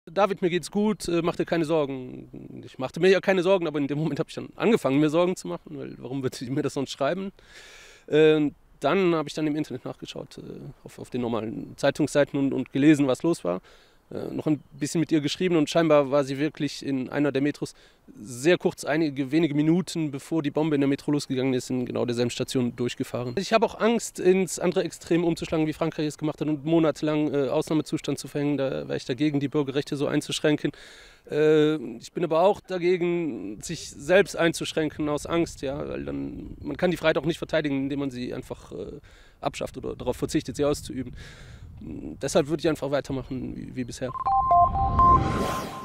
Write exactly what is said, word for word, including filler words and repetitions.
David, mir geht's gut, äh, mach dir keine Sorgen. Ich machte mir ja keine Sorgen, aber in dem Moment habe ich dann angefangen, mir Sorgen zu machen, weil warum würde ich mir das sonst schreiben? Äh, dann habe ich dann im Internet nachgeschaut, äh, auf, auf den normalen Zeitungsseiten und, und gelesen, was los war. Äh, noch ein bisschen mit ihr geschrieben und scheinbar war sie wirklich in einer der Metros sehr kurz, einige wenige Minuten bevor die Bombe in der Metro losgegangen ist, in genau derselben Station durchgefahren. Ich habe auch Angst, ins andere Extrem umzuschlagen, wie Frankreich es gemacht hat und monatelang äh, Ausnahmezustand zu verhängen. Da wäre ich dagegen, die Bürgerrechte so einzuschränken. Äh, ich bin aber auch dagegen, sich selbst einzuschränken aus Angst, ja, weil dann man kann die Freiheit auch nicht verteidigen, indem man sie einfach äh, abschafft oder darauf verzichtet, sie auszuüben. Deshalb würde ich einfach weitermachen wie, wie bisher.